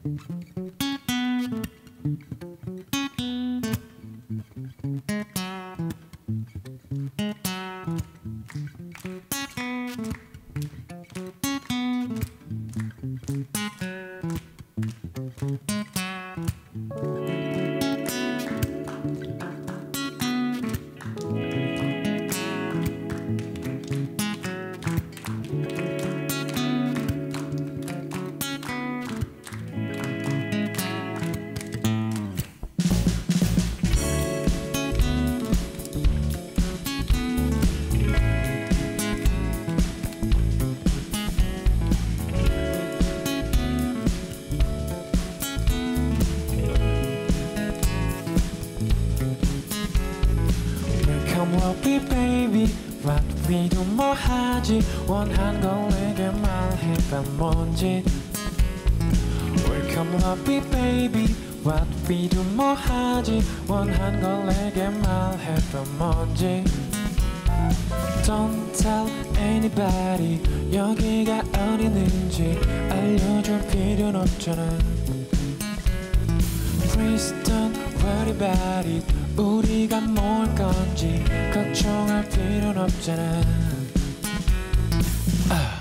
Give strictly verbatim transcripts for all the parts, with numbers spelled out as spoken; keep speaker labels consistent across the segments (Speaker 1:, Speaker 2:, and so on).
Speaker 1: What we baby, what we do 뭐 하지 원한 걸 내게 말해봐 뭔지. Welcome what we baby, what we do 뭐 하지 원한 걸 내게 말해봐 뭔지. Don't tell anybody 여기가 어디는지 알려줄 필요는 없잖아. Please don't worry about it 우리가 뭘 건지 걱정할 필요는 없잖아. 아.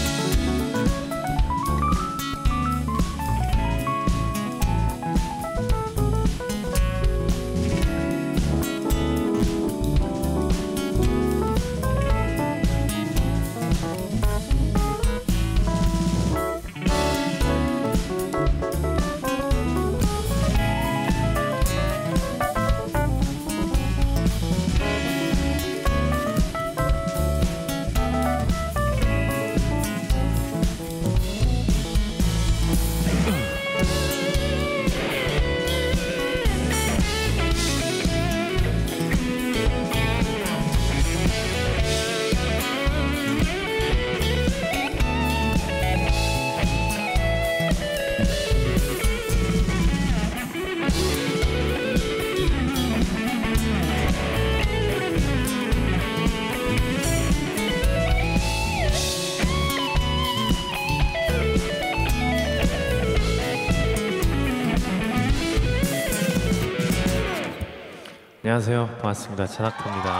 Speaker 1: 안녕하세요. 반갑습니다. 찬학토입니다.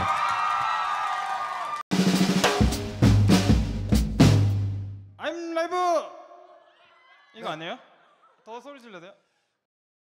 Speaker 2: 아임라이브 이거 아니에요? 더 소리 질러도 돼요?